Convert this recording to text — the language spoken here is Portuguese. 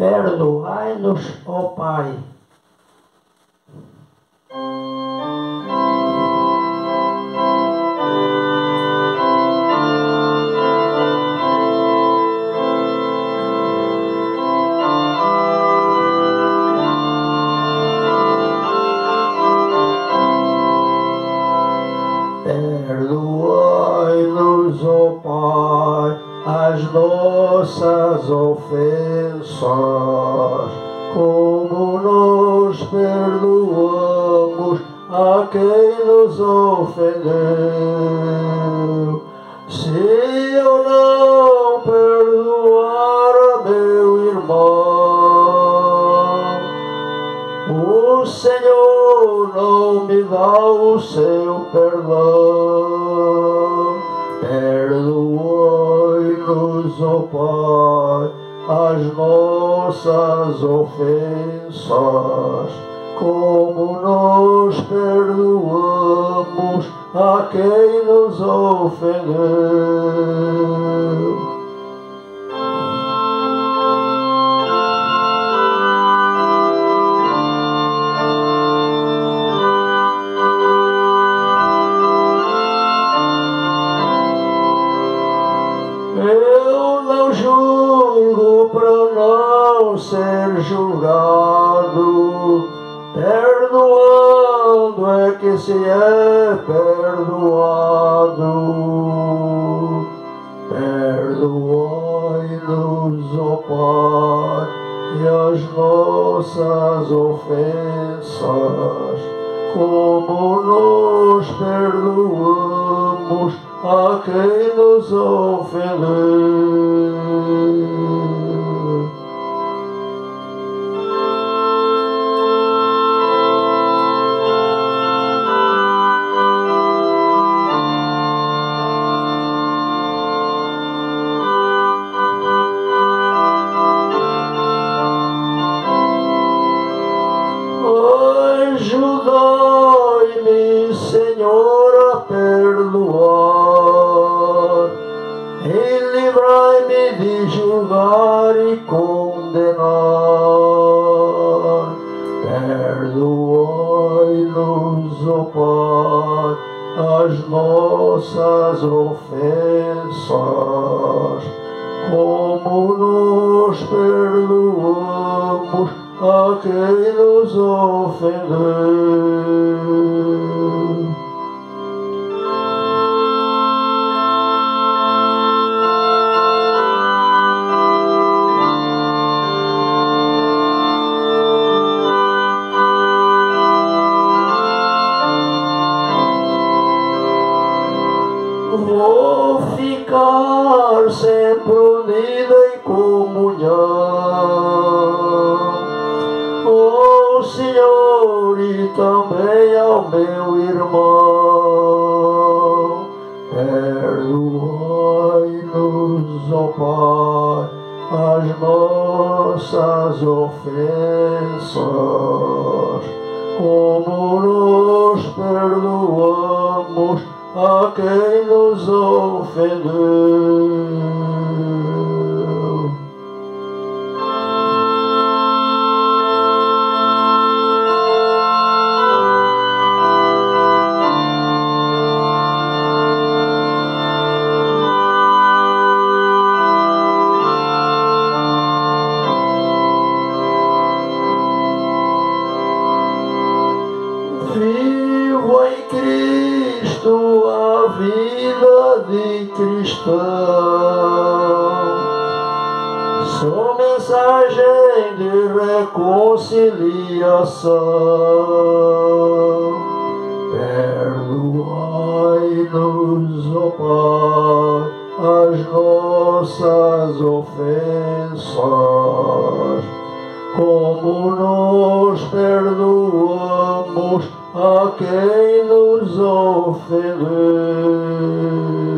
Perdoai-nos, ó Pai. Perdoai-nos, ó Pai, as nossas ofensas, como nós perdoamos a quem nos ofendeu. Se eu não perdoar a meu irmão, o Senhor não me dá o seu perdão. Perdoai-nos, ó Pai, as nossas ofensas, como nós perdoamos a quem nos ofendeu. Eu não julgo para não ser julgado, perdoando é que se é perdoado. Perdoai-nos, ó Pai, e as nossas ofensas, como nós perdoamos a quem nos ofendeu. Ajudai-me, Senhor, a perdoar, e livrai-me de julgar e condenar. Perdoai-nos, ó Pai, as nossas ofensas, como nós perdoamos a quem nos ofendeu. Vou ficar sempre unido em comunhão ao Senhor e também ao meu irmão. Perdoai-nos, ó Pai, as nossas ofensas, como nós perdoamos a quem nos ofendeu. Vivo em Cristo a vida de cristão, sou mensagem de reconciliação. Perdoai-nos, ó Pai, as nossas ofensas, como nós perdoamos a quem nos ofendeu.